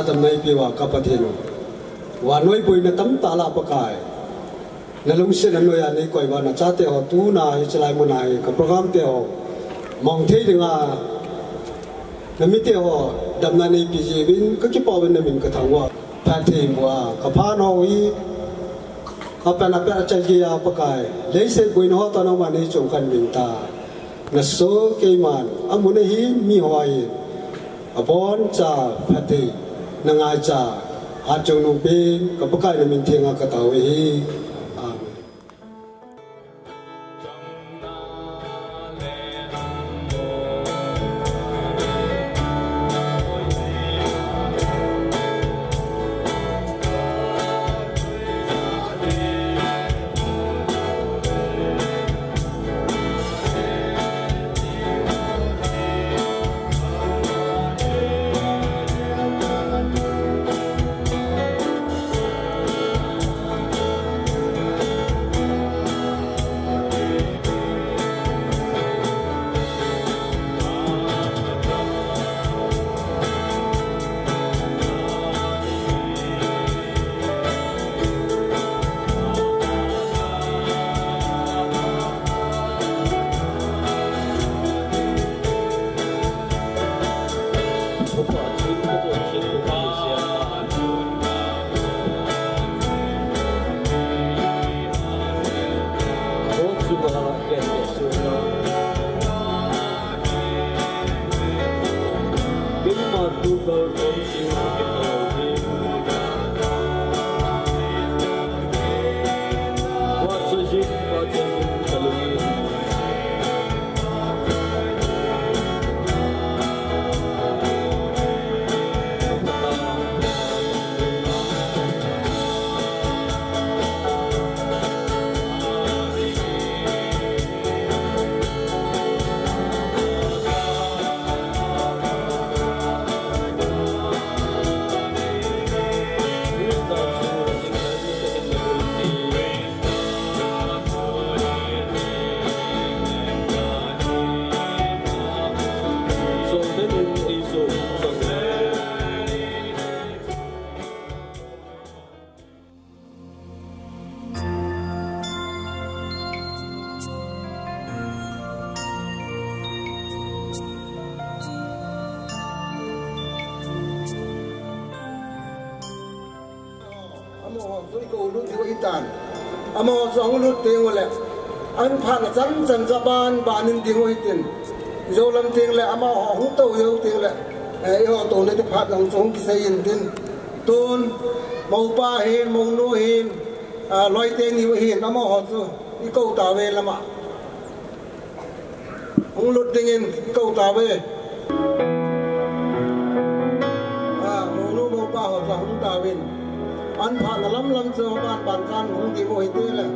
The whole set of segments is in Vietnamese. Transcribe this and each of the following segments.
tam nai piwa kapathinu wa noi poina tam tala pakai nalung se nanoya nei koi wa na chate ho tu na hi chalai munai ka program te ho mong thei dinga namite ho damna nei pj bin ka ki pawin namin ka thangwa pathe wa ka pha no hi apana pa chalgi ya pakai leise buin ho ta no ma nei chung kan min ta na so ke man amune hi mi hoi abon cha pathe na nga cha a chung nu pe ka pakai namin thenga ka tawe hi amo song lu teng le an phan chan chan japan banin ding oi tin zo lam teng le amo hong to yo teng le e ho to le te phat long chong ki sai in tin ton mo pa hin mo nu hin loi te ni hin amo ho chu i ko ta ve lama hong lu teng in ko ta ve mo nu mo pa ho cha hong ta ve an phan lam lam cho ban kan hong di mo hi te le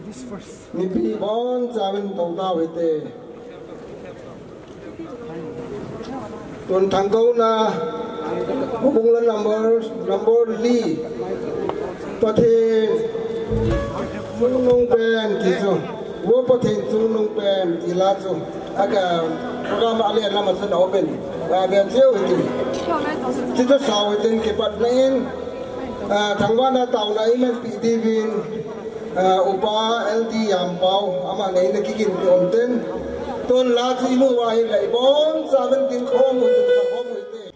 ni pi bon chawen to da hete ton thang câu na bung la number li pa the nung pen ki so wo pa the nung pen ki la so aga program ale na ma sa open ga be theo ti ti to sao ten ki pat nen thang wa na tau na imen pi di vin upa ld yam pau ama nei na ki kin om ten tôn lá chi nu wa hi lai bon sa ven tin khom mu sa khom mu te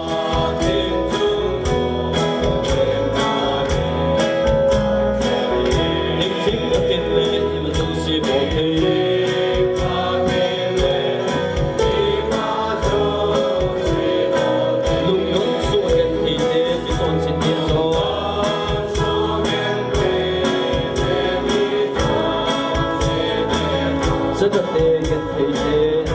ning sing ta tin le ni ma tu si bo the ka me le ni ma zo si bo lung lung su hen hi te chi son sin ni zo so men le mi zo se ta te gen hi te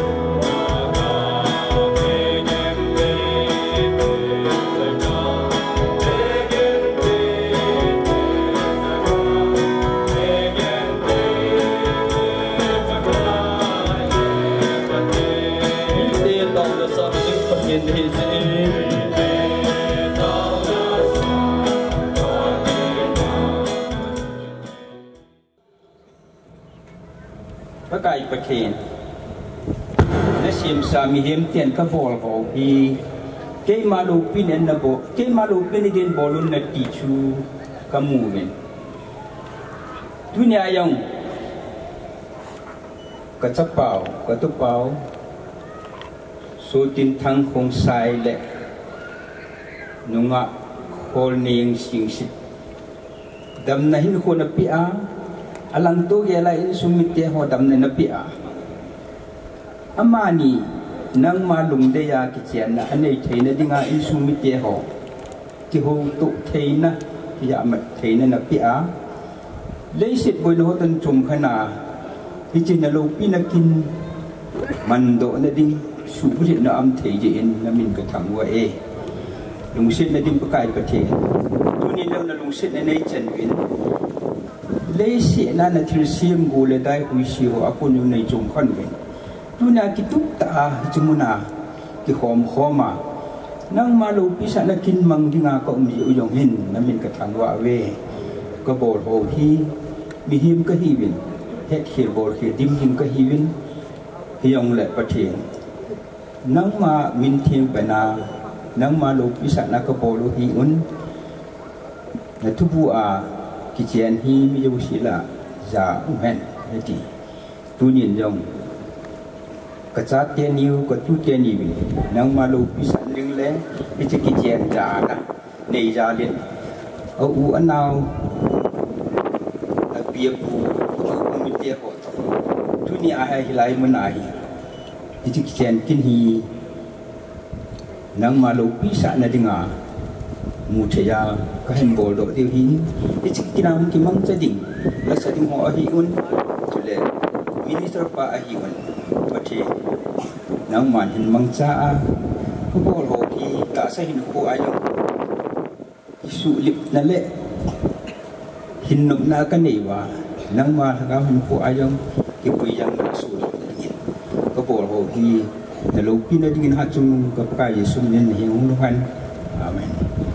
ประกายประเคนและเสียมสามีเห็มเตียนกระบอกของพี่เกมาลูปินเอ็นนโบเกมาลูปินเดินบอลุนนัดติชูกมูเวนทุนยายังกระจับเป่ากระตุกเป่าสูตินทางคงไซเละนุงะโคลเนียงสิงสิดำนาหินคนอภิอาalang tu ialah insumit dia hodam na napia amani nang malum deya kichian na anei theina dinga insumit dia ho ki ho tu theina ya mat theina napia leisit boi lo tan chum khana hichin lo pinakin mando na ding subrit na am theje in na min ka thangwa e lungsit na din pakai pathe tunin lo na lungsit na nei chen win lấy sĩ na na thil sim gu le dai hui si ho akun yu nei chung khan wen tu na ki tuk ta chumuna ki khom khoma nang ma lu pi sa na kin mang dinga ko mi yu yong hin na min ka thang wa we ko bol ho hi mi him ka hi win het khir bol khir dim him ka hi win hi yong le pathen nang ma min thim pa na nang ma lu pi sa na ko bol hi un na tu bu a kichian hi mi yu sila za uhen heti tu nyin jong ka cha te niu ko tu te ni wi nang ma lu pi san ling le pi chi kichian za na nei za lin au u anau a pia pu ko mi te ho tu ni a hai lai mun ai pi chi kichian kin hi nang ma lu pi sa na dinga mu che ya ka hen bol do tiêu hin ichik kinam ki mang cha ding la sa ding ho a hi un chule minister pa a hi un pathi nang man hin mang cha a ko bol ho ki ta sa hin ko a yong isu lip na le hin nup na ka nei wa nang ma ka hin ko a yong ki pui yang na su do ni ko bol ho ki na lo pi na ding ha chung ka ka yesu nen hi un lo han amen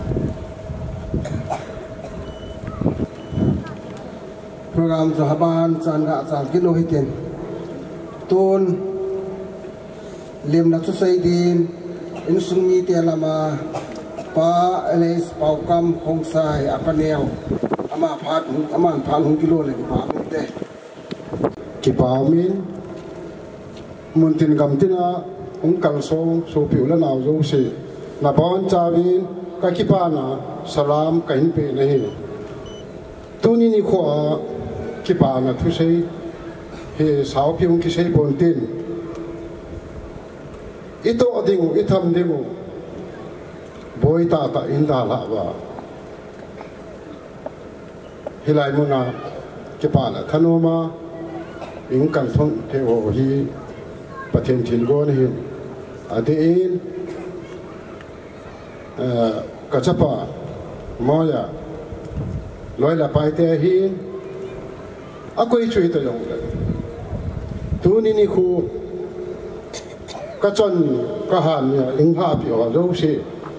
program sahaban chan ga chan kilo hiten ton lim na chu sai din in sumi te lama pa les paukam khong sai apaneo ama phat ama phang hung kilo le pa te ki pa min mun tin gam tina ung kal so so piu la naw zo se na bon chawin ka ki pa na salam kain pe nahi tu ni ni kho ki pa na thu sei he sao piung ki sei bon tin ito ading itham ding boy ta ta in da la wa hilai muna ki pa na thanoma ing kan thon the ho hi pathen thin go ni ade in ka chapa moya loi la pai te hi quay chui tới giống đấy tu ni khu các chân các hàn nhà in hoa biểu dấu sĩ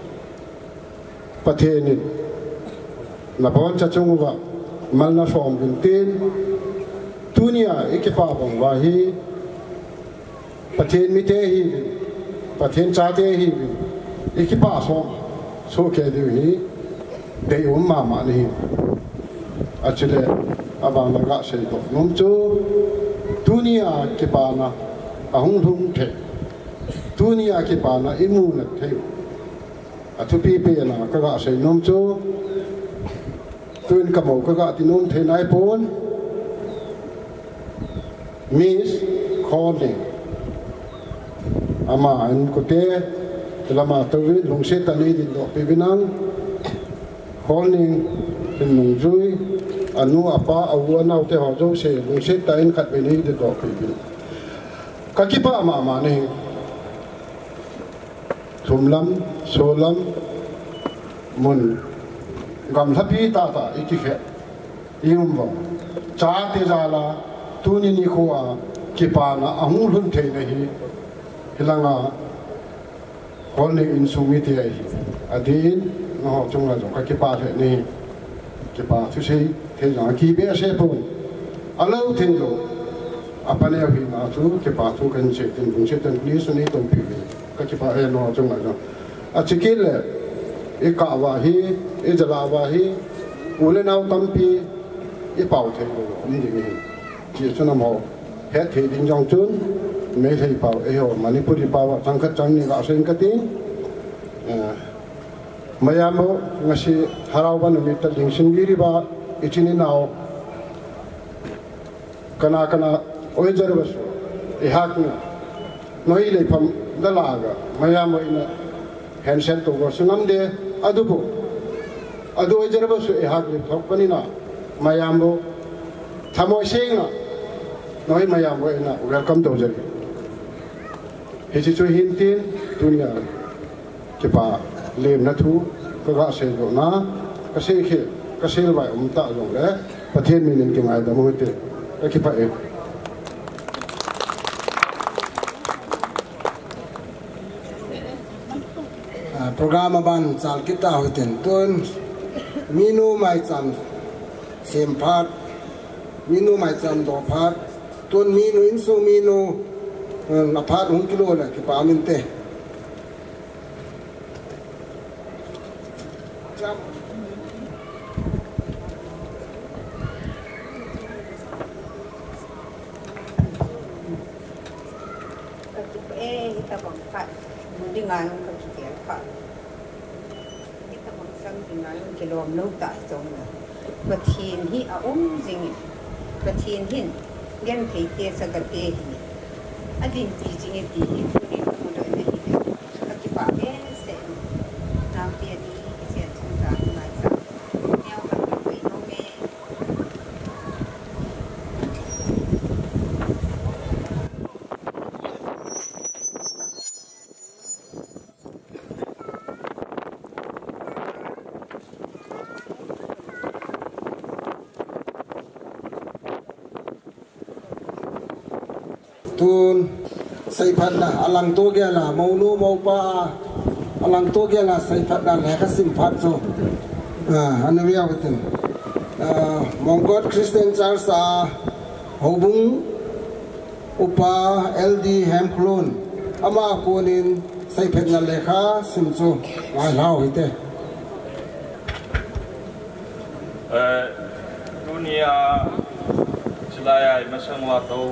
bát thiên là bọn cha chung và mal na form bình tin tu ni à cái pháp bằng và hi bát thiên mi te hi bát thiên cha te hi cái pháp số cái điều hi để mà này actually abang laga sei to nom chu dunia ke pana ahung thung the dunia ke pana imu na the athu pi pe na ka ga sei nom chu tuin ka mo ka ga ti nom the nai pon miss calling ama an ko te lama to wi long se ta ni din do pe binang calling in nung zui anu apa awu nau te ho jo se lung se ta in khat be ni de do pe bi ka ki pa ma ne thumlam solam mun gam thapi ta iki khe yum wa cha te za la tu ni khuwa ki pa na amu lun the ne hi hilanga hol in sumi te ai adin no chung la ka ki pa the ni ki pa thu sei thế rằng khi bé sẽ bùng, alo thế rồi, apa này khi mà chú cái bà chú cần sẽ tiền cũng sẽ tiền lý số này tổng phí, các cái bà em nó trong này rồi, chỉ cái là, cái cả vài hi, cái giờ là vài hi, ule nào tâm pi, cái bảo thế rồi, không gì hết, chỉ cho nó màu, hết thì định trong chốn, mấy thầy bảo, ấy hồ, mà nếu đi bảo, trong cái trong này gạo sinh cái tiếng, mày mo ngasi harawan mi ta ding singiri ba ichini nao kana oi jarabas ihak na noi le pham dalaga maya mo ina handset to go sunam de adubu adu oi jarabas ihak le thokani na maya mo thamoi sing na noi maya mo ina welcome to jari he chu hin tin dunia ke pa lem na thu ka ga se do na ka se khe ka se vai ta jong le pathen mi ning ke ngai da mo te ka ki pa e program ban chal kita hoiten ton minu mai cham sem phat minu mai cham do phat ton minu in so minu na phat hung kilo la ki pa min te kita bangkat dengan kegiatan pak kita bangsa dengan kelom nau tak jong na bertien hi jing bertien hin gen thei te sagat te hi adin ti jing ti hi ni ko do ne hi ki pa be se na te ni se chung za mai sa neo ka ko no me tun sai phat na alang to ge la mau nu mau pa alang to ge la sai phat na le ka sim phat so anu ya wetin Mongkot Christian Church a hobung upa LD Hemklon ama konin sai phat na le kha sim so ngai lau hite dunia chilaya masang wa to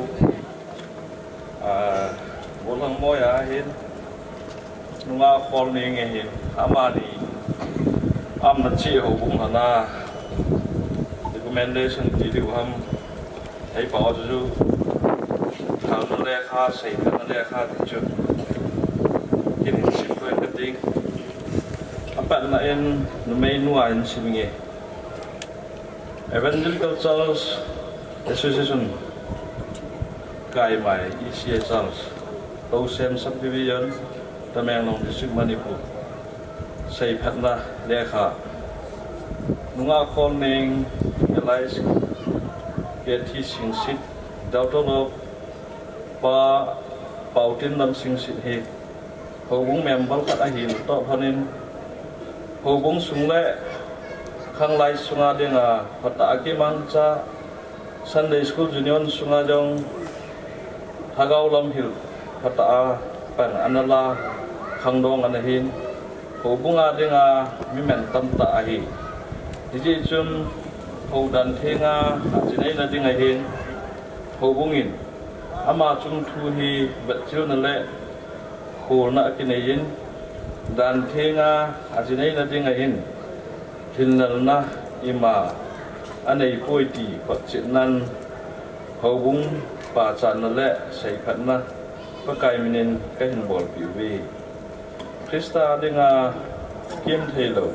bolang moya hin nunga khol ni nge hin amani amna chi ho bung hana recommendation ti du ham thai pa ju thang na le kha sei na le kha ti chu kin sim ko ka ting apan na en no me nuwa en sim nge Evangelical Church Association Kai Mai ECA Church Towsem Subdivision Tamenglong District Manipur Sei Phatna Lekha Nunga Khol Ning Elais biệt thi sinh xịt đào trâu nó và bảo tin lâm sinh xịt hi hầu bung mềm băng cắt ai hiền tọt hơn nên hầu bung sung lệ khang lai sunga đen à phát tạ cái mang cha Sunday School Junior sunga dong thagau lam hil phát tạ pen anala khang dong an hin hầu bung a đen à mi men tam tạ hi đi chun hầu đàn thê nga chỉ này là đi ngày hin hầu bung in ama chung thu hi vật chiếu nè lệ hồ na cái này in đàn thê nga chỉ này là đi ngày hin hin là na ima anh ấy coi tì phát triển nan hầu bung bà chăn nè lệ xây khẩn na có cái mình cái hình bol biểu vi Krista đi nga kiếm thầy lâu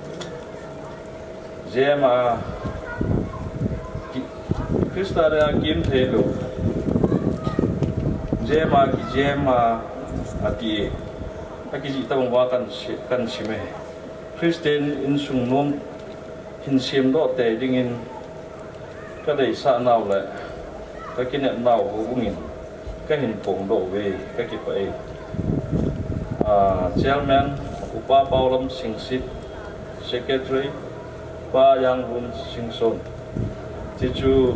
Jema Krista dia kim thelo Jema ati akiji tabang wa kan sime Christian in sung nom hin sim do te ding in ka dei sa naw le ka kin naw ho bungin ka hin pong do we ka ki pa e chairman upa paulam singsit secretary ba yang bun singson tichu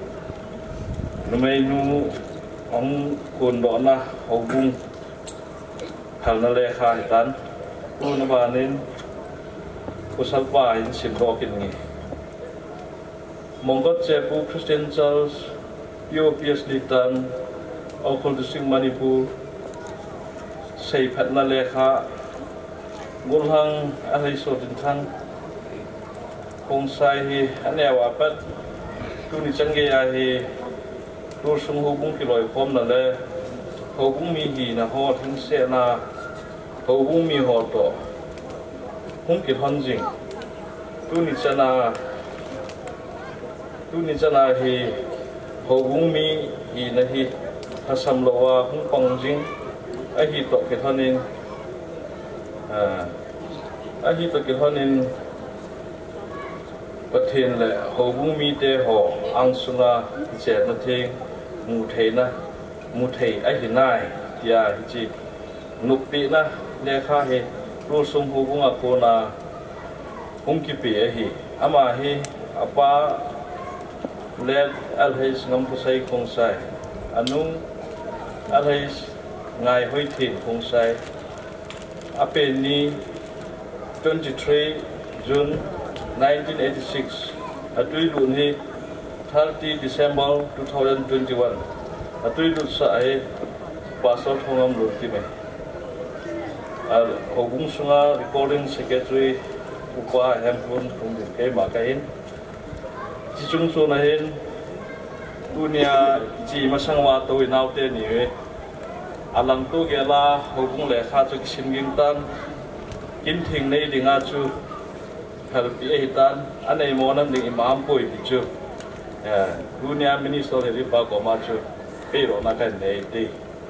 numai nu ong kun do na hobung hal na le kha tan nu ba nin kusal pa in sim do kin ngi mongot che pu Christian Charles POPS litan Aukol District Manipur sei phat na le kha gulhang ahai so din thang kong sai hi anewa pat tu ni change ya hi tu sung ho bung ki loi khom na le ho bung mi hi na ho thing se na ho bung mi ho to hung ki hon jing tu ni chana hi ho bung mi hi na hi hasam lo wa hung pong jing a hi to ki thonin a hi to ki thoninประเทศเลยเขาบุ้งมีเตะหออังสุนาเจ็ดนาทีมูเทนะมูเทไอ้หินายยาหิจินุกปีนะเลี้ยข้าเฮรู้สมหูบุ้งอาโกนาบุ้งกิปีไอ้หิอามาเฮอาป้าเลี้ยอัลเฮสงำผู้ใส่คงใส่อันนุ่งอัลเฮสไงห้อยถิ่นคงใส่อาเป็นนี้23 June 1986 atui lun hi 30 December 2021 atui lut sa ai pasal thongam lut ti me al hobung sunga recording secretary upa hempun kum ke ma ka hin chi chung so na hin dunia chi masang wa to inau te ni we alang to gela hobung le kha chu sim ging tan kin thing nei dinga chu help ye hitan anei monam ding imam poi bichu dunia minister ri ba ko ma chu pe ro na kan nei ti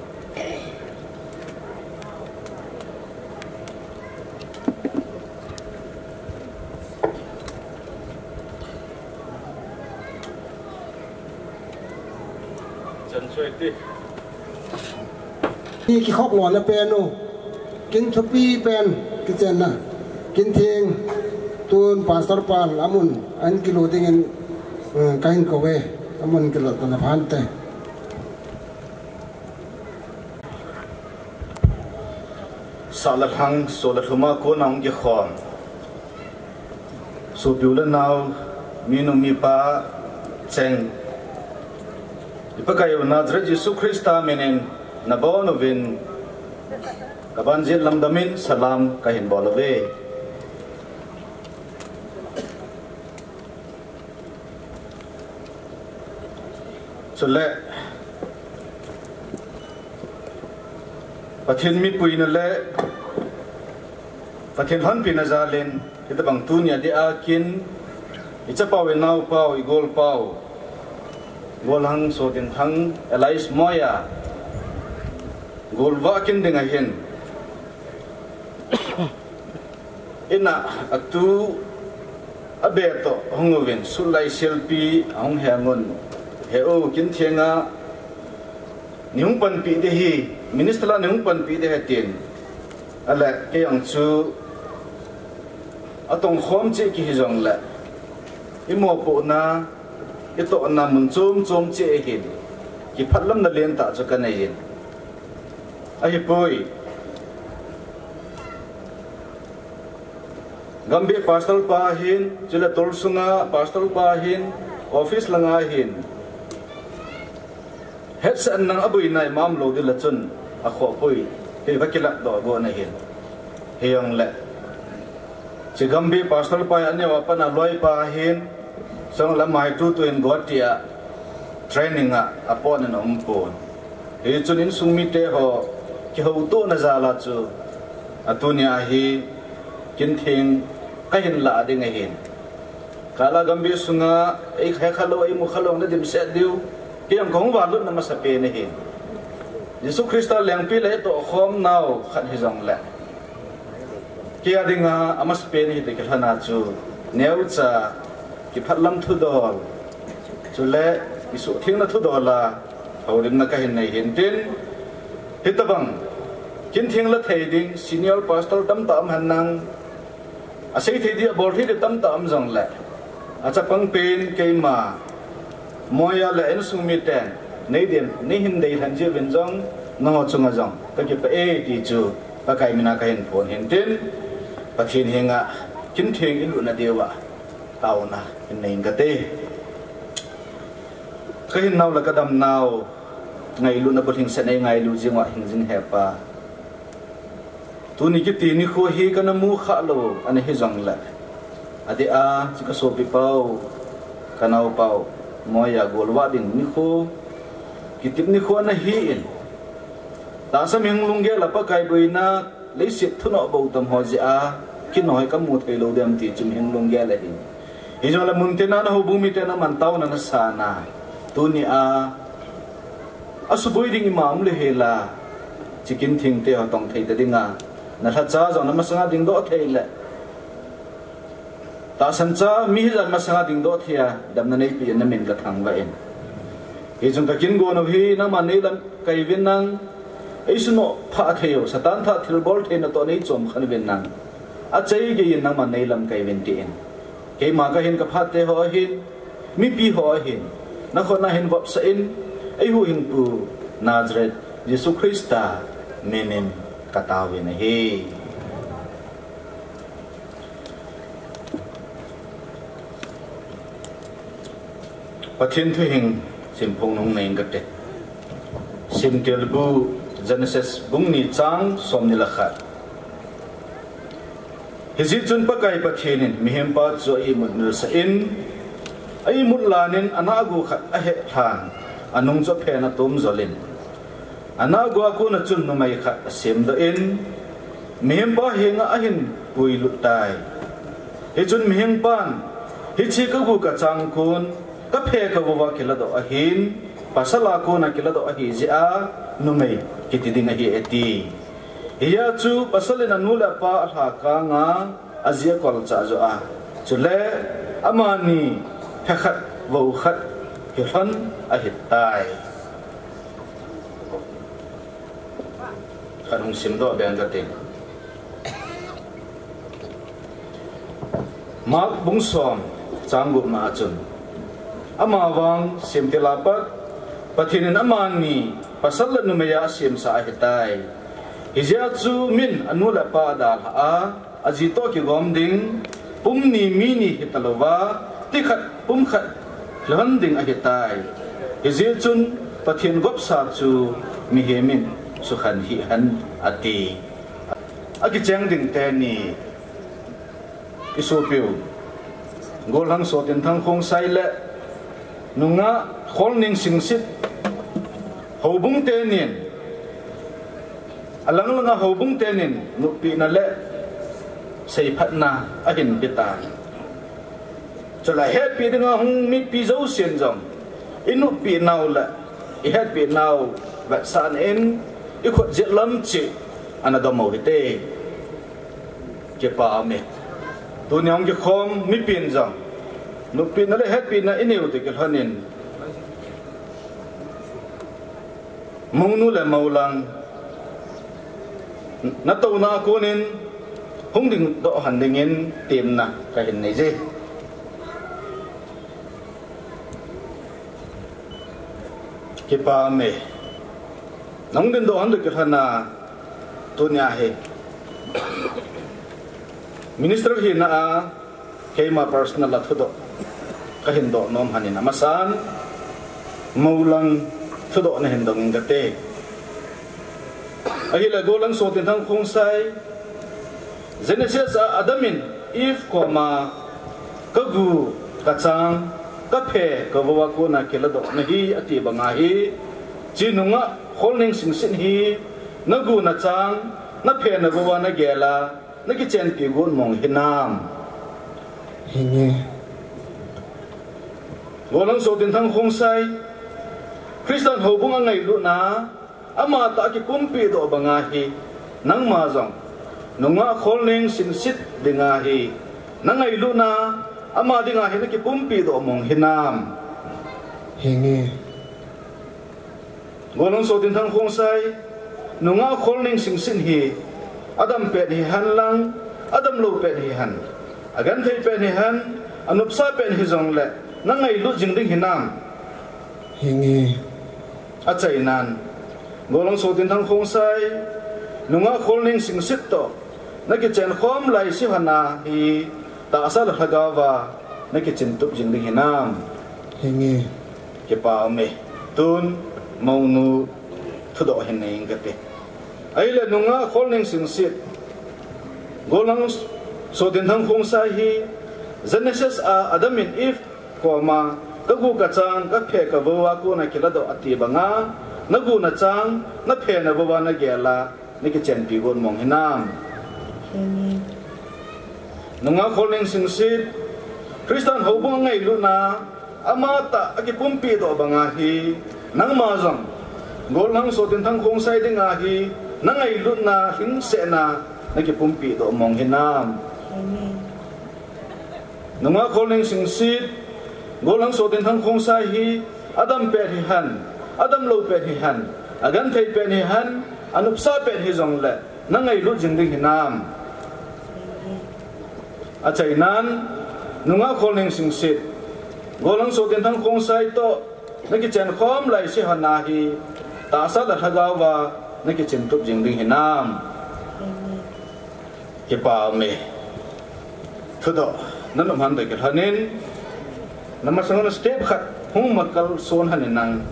chân suy ti นี่ขี้คอกหลอนนะเป็นโนกินทปีเป็นกิเจนนะกินเทียงตัวปาสตร์ปานอามุนอันกิโลติงินkain kowe amun kilo tana phante salakhang solakhuma ko nang ge khom so biula naw minu mi pa cheng ipakayo nazareth Jesus Christa menen nabonovin kabanjil lamdamin salam kahin bolove so le pathin mi puina le pathin han pina zalen ita bang tunya di akin icha pawe nau pau igol pau gol hang so din hang elais moya gol wakin dinga hin ina atu abeto hongovin sulai selfie hong hangon heo kin thianga niung pan pi de hi minister la niung pan pi de hetin ala ke yang chu atong khom che ki hi jong la imo po na ito na mun chom che hin ki phatlam na len ta chu kan ai ai poi gambe pastoral pa hin chula tolsunga pastoral pa hin office langa hin het san nang abui nai mam lo de la chun a kho poi te vakila do go na hin heyang la che gambe pastoral pa ane wa pa na loi pa hin song la mai tu in gotia training a apon an ompon he chun in sumi te ho ki ho to na za la chu atunia hi kin thing kahin la de ngai hin kala gambi sunga ei kha khalo ei mu khalo na dim se diu tiang kong wa lut na ma sa pe ne hin Yesu Krista leng pi le to khom nau khat hi jong la kia dinga amas pe ne te khana chu neu cha ki phatlam thu dol chu le isu thing na thu dol la horim na kahin nei hin tin hitabang kin thing la thei ding senior pastor tam tam han nang asai thei dia bor thi de tam tam jong la acha pang pen keima moya la en sumi ten nei den nei hin dei than je ven jong no chunga jong ka ki pa e ti chu pa kai mina ka hin phone hin tin pathin henga kin thing in lu na dewa tau na in nei ka te ka hin naw la ka dam naw ngai lu na bothing se nei ngai lu jingwa hin jing he pa tu ni ki ti ni kho hi kana mu kha lo ani hi jong la ade a chika so pi pau kanau pau moya golwa din ni kho kitip ni kho na hi in ta sam hing lungge la pa kai boina le sit thuno bo tam ho ji a ki noi ka mu thei lo dem ti chum hing lungge la hin hi jong la mun te na ho bumi te na man taw na sa na tu ni a asuboi ding imam le hela chikin thing te ho tong thei ta dinga na tha cha jong na ma sanga ding do thei le ta san cha mi hi jan ma sanga ding do thia dam na nei pi na min ka thang ba en hi jong ka kin go no hi na ma nei lam kai vin nang ei suno pha theo satan tha thil bol the na to nei chom khan vin nang a chei ge yin nang ma nei lam kai vin ti en ke ma ka hin ka pha te ho hin mi pi ho hin na kho na hin vop sa in ei hu hin pu Nazareth Yesu Krista menem katawin hi pathin thu hing sim phong nong nei ka te sim tel bu Genesis bung ni chang som ni la kha hizi chun pa kai pathin mi hem pa cho i mut nul sa in ai mut lanin anagu khat a he than anung cho phe na tom zolin anagu aku na chun no mai khat sem do in mi hem pa henga a hin pui lut tai he chun mi hem pan hi chi ka bu ka chang kun ka phe ka wa khila do a hin pasala ko na khila do a hi ji a nu mai kiti ding a hi eti hiya chu pasalena nula pa tha ka nga azia kol cha zo a chule amani thakhat wo khat hi han a hi tai kanung sim do ben ka ting mak bung som changgup na chun amawang sim tilapat pathinin amani pasal numaya sim sa hitai hizia chu min anula pa dal a azito ki gomding pumni mini hitalowa tikhat pumkhat hlanding a hitai hizia chun pathin gop sa chu mi hemin su khan hi han ati agi chang ding te ni isopiu golhang so tin thang khong sai le nunga kholning singsit hobung te nin alang langa hobung te nin nupi na le sei phat na a hin pita chola het pi dinga hung mi pi zo sian jong inu pi naw la I het pi naw va san en I khot je lam chi anadamo hite ke pa me tu nyong ke khom mi pin jong nu pin na le het pi na ineu te ke hanin monu le maulang na to na konin hung ding do han dingin tim na ka hin nei je ke pa me nang den do han de ka na to nya he minister hi na a keima personal la thudo ka hin do nom hanin amasan maulang thudo na hin dong gate ahila golang so tin thang khong sai Genesis adamin if koma kagu kachang kaphe kawa ko na kelado na hi ati banga hi chinunga holding sing sin hi nagu na chang na phe na bawa na gela na ki chen pi gon mong hinam hinge golang so tin thang khong sai Christian hobung ngai lu na ama ta ki kumpi do banga hi nang ma jong nunga kholning sin sit dinga hi nangai lu na ama dinga hi ki pumpi do mong hinam hinge golong so tin thang khong sai nunga kholning sin sin hi adam pe hi han lang adam lo pe hi han agan thei pe hi han anup sa pe hi jong le nangai lu jing ding hinam hinge achai nan golong so tin thang khong sai nunga kholning sin sit to naki chen khom lai si hana hi ta asal hagawa naki chen tup jing ding hinam hinge ke pa me tun maunu thudo hin nei ngate aile nunga kholning sin sit golang so din thang khong sai hi Genesis adamin if koma kagu ka chang ka phe ka bawa ko na kilado ati banga nagu na chang na phe na bawa na gela naki chen pi gon mong hinam nunga kholning sing sit Christian hobung ngai lu na amata agi pumpi do banga hi nang ma jong golang so tin thang khong sai ding a hi nangai lu na hin se na nagi pumpi do mong hinam nunga kholning sing sit golang so tin thang khong sai hi adam pe hi han adam lo pe hi han agan thei pe hi han anup sa pe hi jong le nangai lu jing ding hinam achai nan nunga kholning sing sit golang so tin thang khong sai to naki chen khom lai si hana hi ta sa da hagawa naki chen tup jing ding hinam ke pa me thudo nanum han de ke hanin namasang step khat hung makal son hanin nang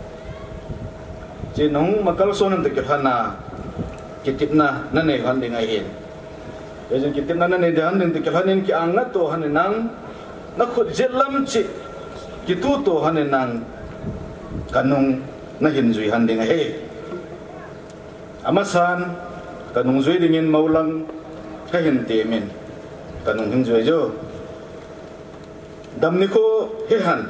chi nong makal son de ke hana kitipna nanai han ding ai hin Jadi kita nana ni dah hendak kelanin ki angat tu hanenang nak jelam ci kitu tu hanenang kanung na hinzui handing he amasan kanung zui dingin maulang kahin temin kanung hinzui jo dam niko hehan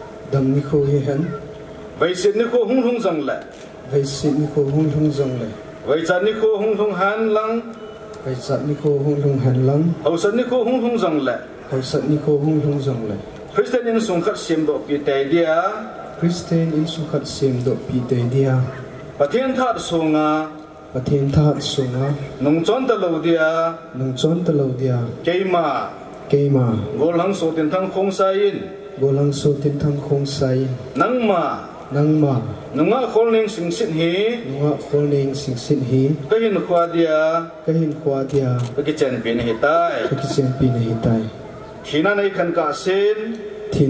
vaisit niko hung hung zang le vaisat niko hung hung han lang Vaisat niko hung hung han lang hausat niko hung hung zang le Christian in sungkat sim do pi tai dia pathian that sunga nung chon ta lo dia keima golang so tin thang khong sai nangma nunga kholning sing sin hi kahin khwa dia ka chen pin hi tai thina nei khan ka sen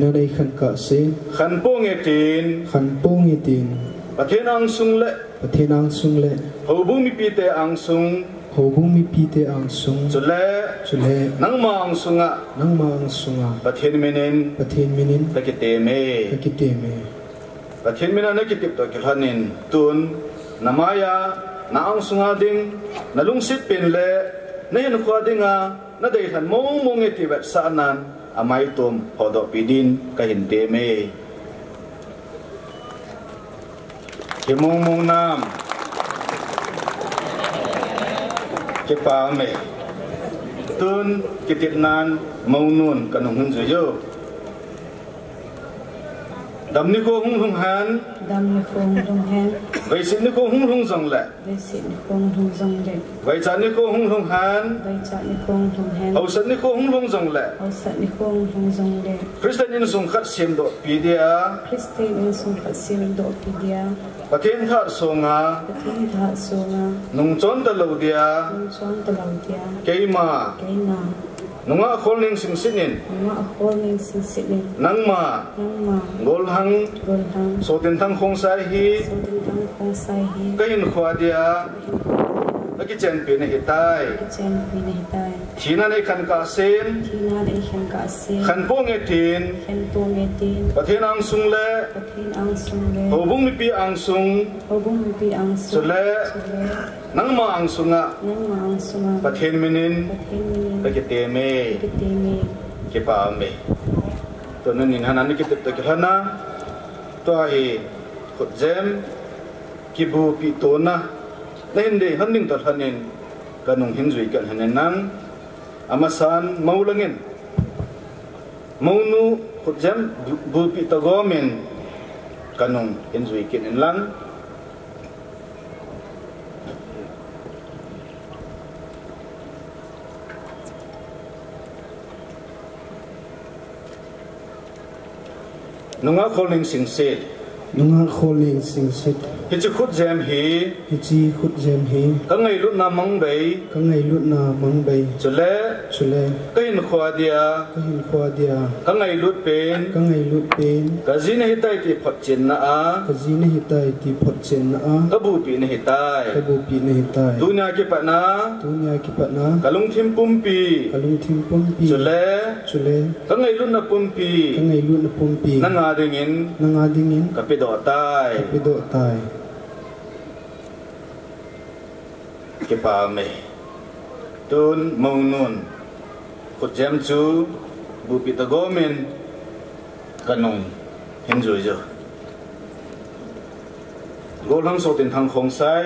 khan pong e tin pathen ang sung le hobung mi pi te ang sung chule nangma ang sunga pathen menen ka ki te me pathen mena na ki tip to ki hanin tun namaya na ang sunga ding nalung sit pin le na hin khwa dinga na dei than mong e ti vet sa nan amai tom hodo pidin ka hin te me ke mong nam ke pa me tun ki tip nan mong nun kanung hun zo yo đam ni ko hung han vậy xin ni ko hung zong le vậy cha ni ko hung han hậu sân ni ko hung zong le Christian in sung khat sim do pidia pathin tha songa nung chon ta lo dia keima nunga kholning sing sinin nangma gol hang sotin thang khong sai hi kain khwa dia lagi chen pi ne hitai thina nei khan ka sen khan po nge tin pathin ang sung le hobung mi pi ang sung sule nangma ang sunga pathin minin lagi teme ke pa me to nan nin hanan ki tep ki hana to ai khot jem ki bu pi to na nen de haning to hanin kanung hinzui kan hanen nang amasan maulangin maunu khot jem bu pi to gomen kanung hinzui kin lang nunga kholning sing set hichi khut jam hi ka ngai lut na mang bei chule kain khwa dia ka ngai lut pen ka jin hitai ti phot chen na a ka bu pi ne hitai dunya ke pa na kalung thim pum pi chule ka ngai lut na pum pi na nga dingin ka pe do tai ke pa me tun mong nun khut jam chu bu pi ta gomen kanong hinjoi jo gol hang so tin thang khong sai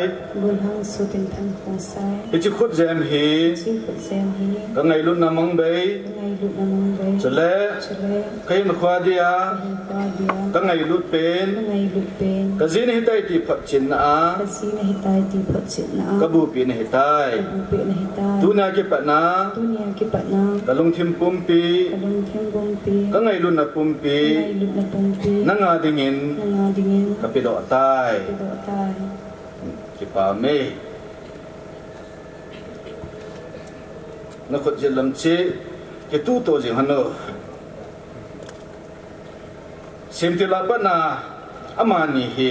chi khut jam hi ka ngai lut na mang bei chale kain khwa dia ka ngai lut pen ka jin hitai ti phat chin na ka bu pi ne hitai dunya ke pa na ka lung thim pum pi ka ngai lut na pum pi na nga dingin ka pi do tai ki pa me na khot je lam che ke tu to je hano sim ti la pa na amani hi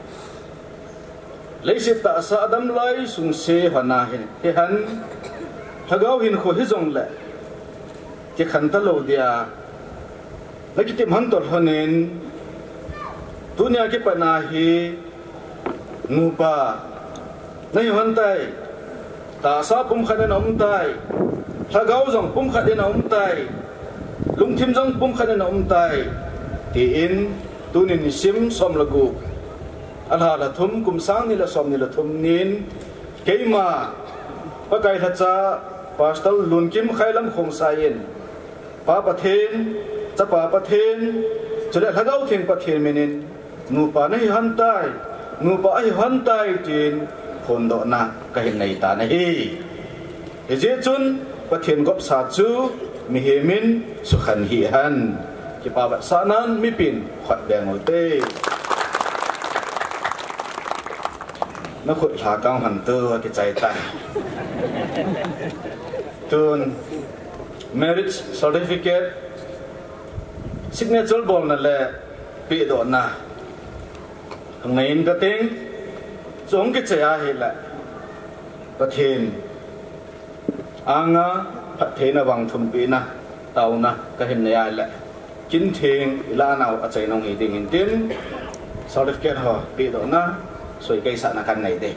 leisi ta sa adam lai sung se hana hin he han thagau hin kho hi jong le ke khan ta lo dia lagi tim han tor hanen dunia ke pa na hi nupa nei han tai ta sa pum khanen om tai thagau jong pum khanen om tai lung thim jong pum khanen om tai ti in tunin sim som lagu alha la thum kum sang ni la som ni la thum nin keima pakai thacha pastal lun kim khailam khong sain pa pathen cha pa pathen chule thagau thing pathen menin nupa nei han tai nupa ai han tai tin khon do na ka hin nei ta na hi e je chun pathen gop sa chu mi hemin su khan hi han ki pa ba sanan mi pin khat beng te na khut tha kang han te ki chai ta tun marriage certificate signature bol na le pi do na ngain ka ting chong ki chaya hi la pathen anga pathena wang thum pi na tauna ka hin ya la kin theng ila naw a chai nong hi ding in tin certificate ho pi do na soi kai sa na kan nei de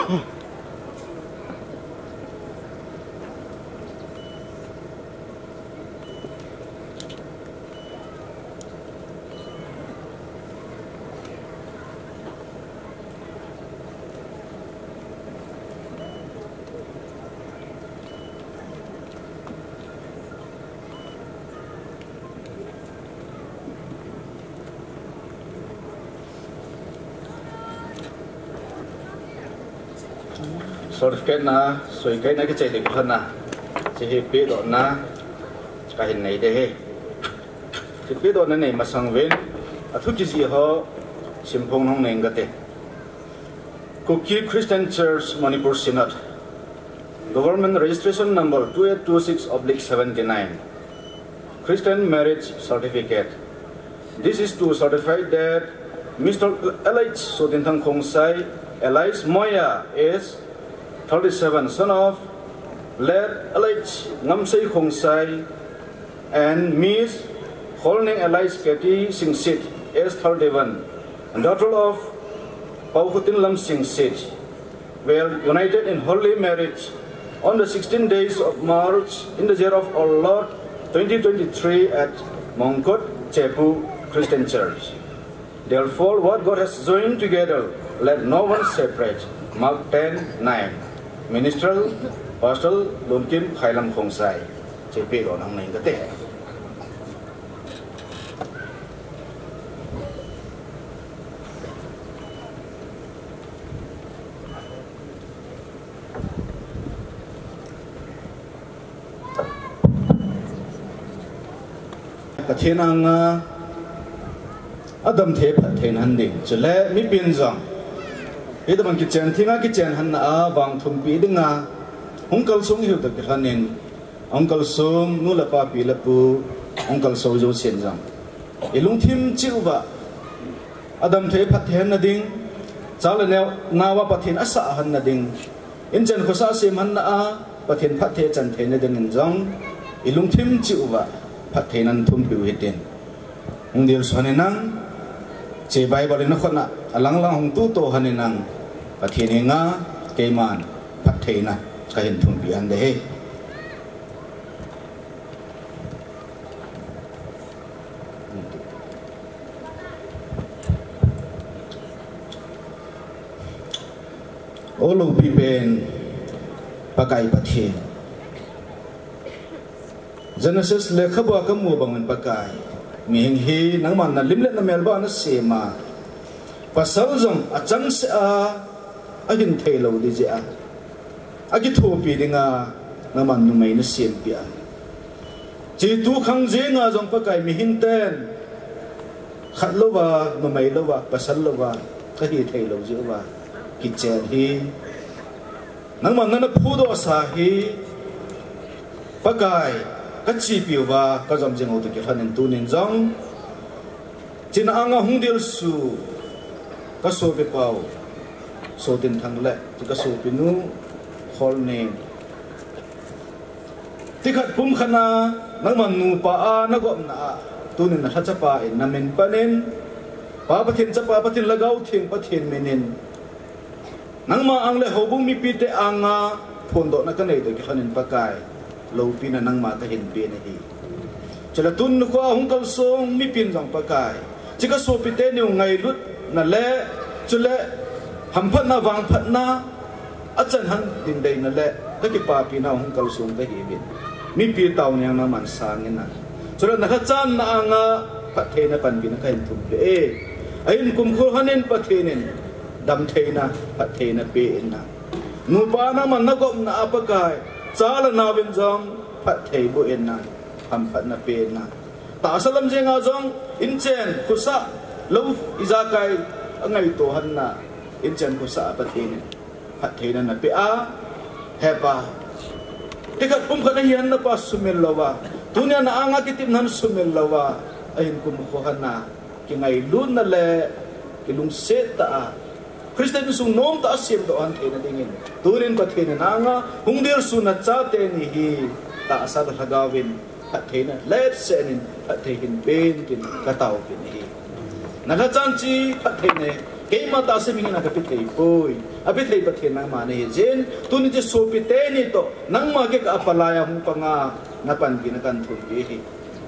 certificate na soi kai na cái chạy được hơn na chỉ hết biết đó na cái hình này đây chỉ biết đó này mà sang bên thu chi gì họ sim phong hong này cái Kuki Christian Church Manipur Synod Government Registration Number 2826/79 Christian Marriage Certificate. This is to certify that Mr. Elijah Sodintang Khongsai Elias Moya is 37, son of late Elijah Ngamsei Khongsai, and Miss Holning Elias Keti Singh Sit, is 31, and daughter of Pauhutin Lam Singh Sit, were united in holy marriage on the 16 days of March in the year of our Lord 2023 at Mongkot Chepu Christian Church. Therefore, what God has joined together, let no one separate. Mark 10:9. Ministerial Pastor Lumkim Khailam Khongsai. Chepe ron ang naing kate. Pathenang Adam the pathen handing. Chule mi pinjang. Ito bang kitchen tinga kitchen han na bang thumpi dinga ungkal sung hiu tak hanin ungkal sung nula pa pilapu ungkal so jo senjang ilung thim chiwa adam the pathen na ding chala ne nawa pathen asa han na ding inchen khosa sim han na pathen pathe chan the na ding jang ilung thim chiwa pathenan thumpi hitin ungdil sonenang che bible na khona alang lang hong tu to haninang pathin nga keiman patheina ka hin thum bian de he olo biben pakai pathin Genesis lekhabu akamu bangun pakai mihing hi nangman na limlet na melba na sema pasal jong achang se a agin thelo di ja agi thopi dinga nangman nu mai na sem pia chi tu khang je nga jong pakai mihing ten khat lowa nu mai lowa pasal lowa ka hi thelo je wa ki chen hi nangman na phu do sa hi pakai ka chi piu wa ka jom jeng o to ki khanin tu nin jong chin anga hungdil su ka so be pau so tin thang le ti ka so pinu hol ne ti khat pum khana nang man nu pa a na gom na tu nin na cha pa in na men panen pa pathin cha pa pathin lagau thing pathin menen nang ma ang le hobung mi pi te anga phondo na ka nei to ki khanin pakai lo pina nang ma ka hin pe na hi chala tun ko hung kal song mi pin jang pakai chika so pi te ni ngai lut na le chule ham phat na wang phat na achan han din dei na le ka ki pa pi na hung kal song ka hi bin mi pi taw nyang na man sang na chula na ka chan na anga pathe na pan bin ka hin thum pe e ain kum khur hanin pathenin dam theina pathena pe na nu pa na man na gom na apakai chala na bin jong phat thei bo en na ham phat na pe na ta salam je nga jong in chen khusa lo iza kai angai to han na in chen khusa pathin phat thei na pe a hepa tikat pum khana hian na pa sumel lawa dunya na anga kitim nan sumel lawa ahin kum kho han na ki ngai lun na le ki lung set ta Kristen sung nom ta asim do an thena dingin turin pathena nanga hungdir suna cha te ni hi ta sa da hagawin pathena let senin pathehin ben kin kataw kin hi nala chan chi pathene ke ma ta se mingin ka pithei poi abi thei pathen nang ma ne jen tu ni je so pite ni to nang ma ke ka apalaya hung panga na pan gi na kan thun ge hi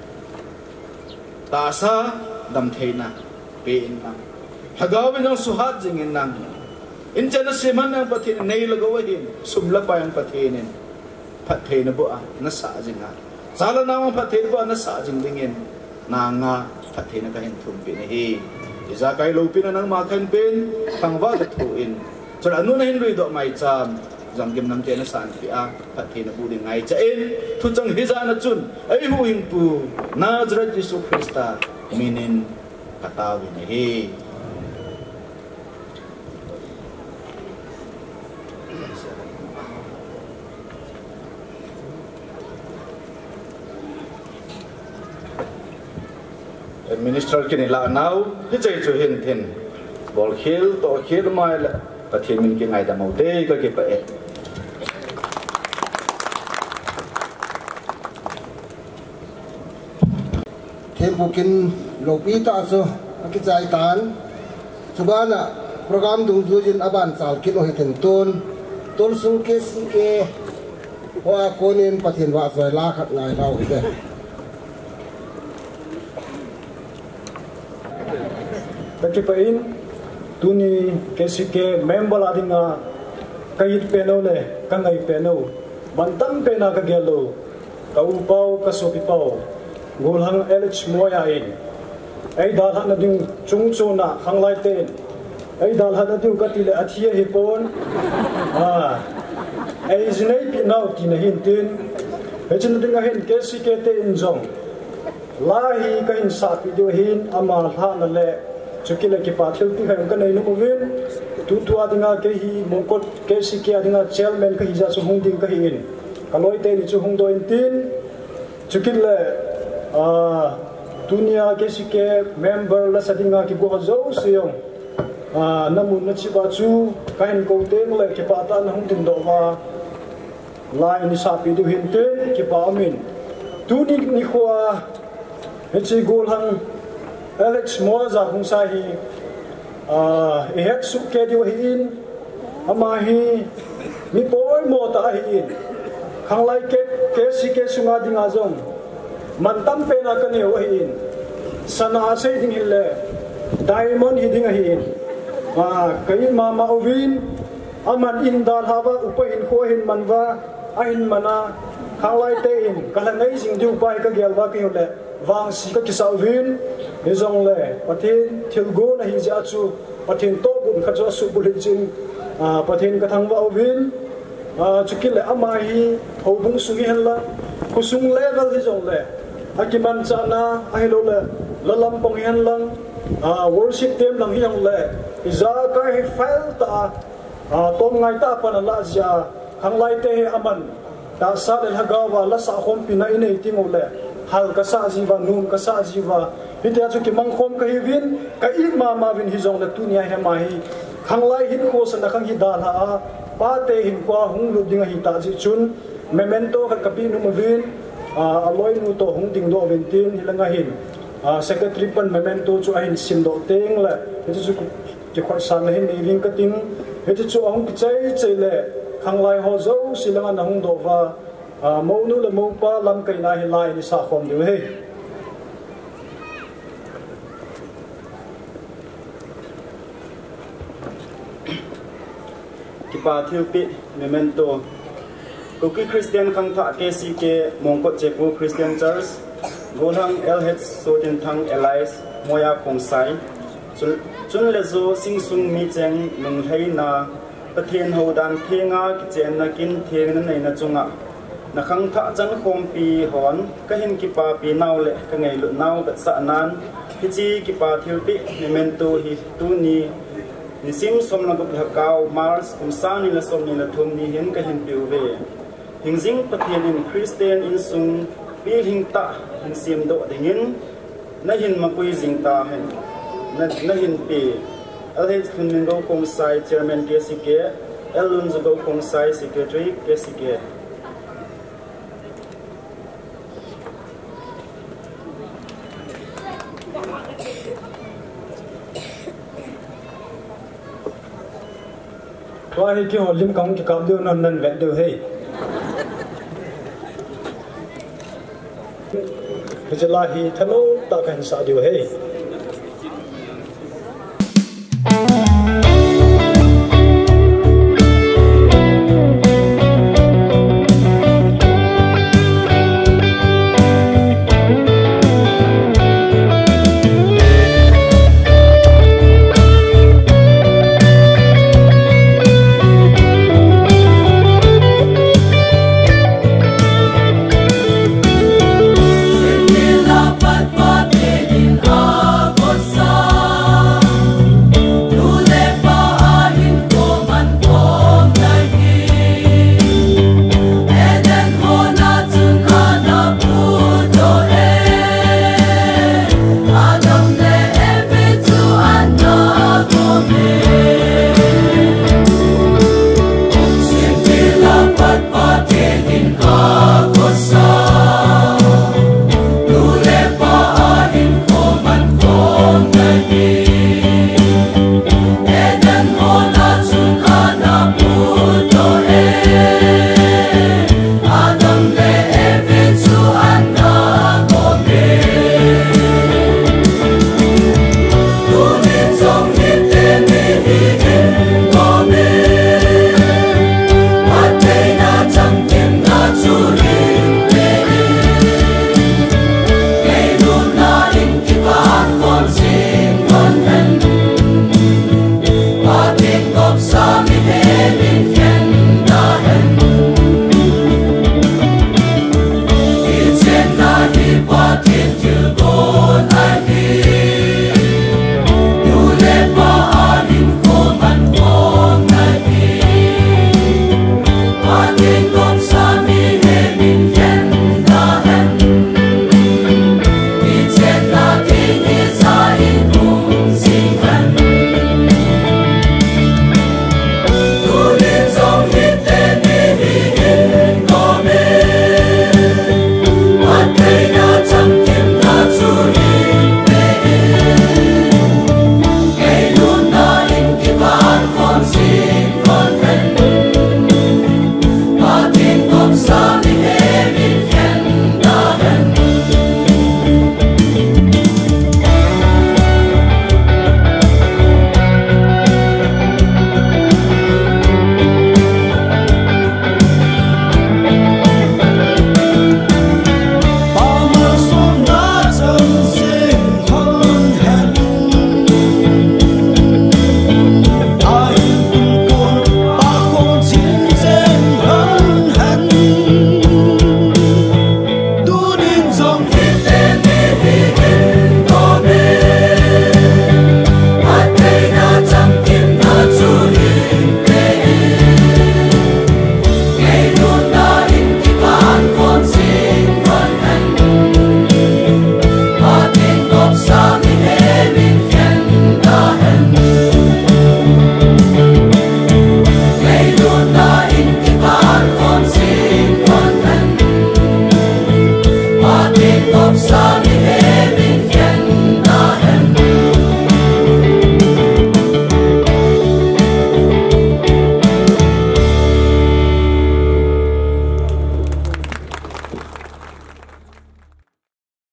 ta sa dam theina pe in na hagaw nang suhat jingin nang in jana seman nang pathen nei lagaw hin sumla pa yang pathenin pathen bo a na sa jinga sala na ma pathen bo na sa jing dingin na nga pathen ka hin thum pe ne hi iza kai lo pin nang ma khan pen thangwa ka thuin chon anu na hin lui do mai cham jam gem nam te na san pi a pathen bu ding ngai cha en thu chang hi za na chun ai hu hing pu Nazareth Jesu Christa minin katawi ne hi Minister kini la now hi chei chu hin thin bol khil to khil mai la pathin min ki ngai da mau te ka ke pa e thêm bukin lopi ta so ki chai tan subana program dung jujin aban sal kilo hiten ton sung ke wa konin pathin wa zoi la khat ngai lau hi de Pakipain tuni kesike member adinga kayit peno le kangay peno bantam pena kagelo kaupaw kasupipaw gulhang LH moyain ay dalhan na ding chungcho na hanglaitin ay dalhan na ding katile athia hipon ay zinay pinaw tinahintin ay sinading ahin kesike te injong lahi kahin sapi diwahin amal na le chukila ki pathil ti khay ka nei no movin tu adinga ke hi mongkot ke si ke adinga chairman ka hi ja su hung ding ka hi in kaloi te ni chu hung do in tin chukila dunia ke si ke member la sadinga ki go zo siong namun na chi ba chu kain ko teng le ki pa ta na hung ding do ma lai ni sapi du hin tin ki pa amin tu ni khwa he chi gol hang Alex Moza kung sahi ihet suke di wahin amahi mi boy mo ta hin khang lai ke si ke sunga ding azong mantam pe na kan he wahin sana se ding hille diamond hiding hin kai mama ovin aman in dal haba upahin ko hin manwa ahin mana khang lai te in kalangai sing du pai ka gelwa ke hole wang si ka kisawin hizong le pathin thilgo na hi ja chu pathin to gun kha chu su bulichin pathin ka thangwa ovin chukil le ama hi hobung sungi hella kusung level hizong le akiman chana ahilo le lalampong hen lang worship tem lang hiyang le iza ka hi file ta tom ngai ta pan la ja hanglai te aman ta sa le hagawa la sa khom pina inei tingole hal kasa jiwa nun kasa jiwa hitia chu ki mangkhom ka hivin ka I ma vin hizong na tunia he ma hi khanglai hin ko sa nakhang hi dal ha pa te hin kwa hung lu dinga hi ta ji chun memento ka kapi nu mavin aloi nu to hung ding do ventin hilanga hin secretary pan memento chu ahin sim do teng la hitu chu ki khoi san hin ni ring ka ting hitu chu hung chai le khanglai ho zo silanga na hung do wa monu le mo pa lam kai na hi lai ni sa khom de he ki pa thiu pi memento ko ki Christian khang tha ke si ke mongkot chepu Christian Church golang LH sotin thang allies moya khongsai chun le zo sing sung mi cheng nung thei na pathen ho dan thenga ki chen na kin theng na nei na chunga na khang tha chan khom pi hon ka hin ki pa pi naw le ka ngei lu naw ka sa nan hi chi ki pa thiu pi memento hi tu ni sim som na gup hakaw mars kum sang ni la som ni la thum ni hin ka hin piu ve hingjing pathen in Christian in sung pi hing ta hin sim do dingin na hin ma pui jing ta hen na hin pi alhe thun min go kong sai chairman KCK elun zo go kong sai secretary KCK Wah hi ki ho lim kang ki kam deu nan vet deu hei Kejela hi thalo ta kan sa deu hei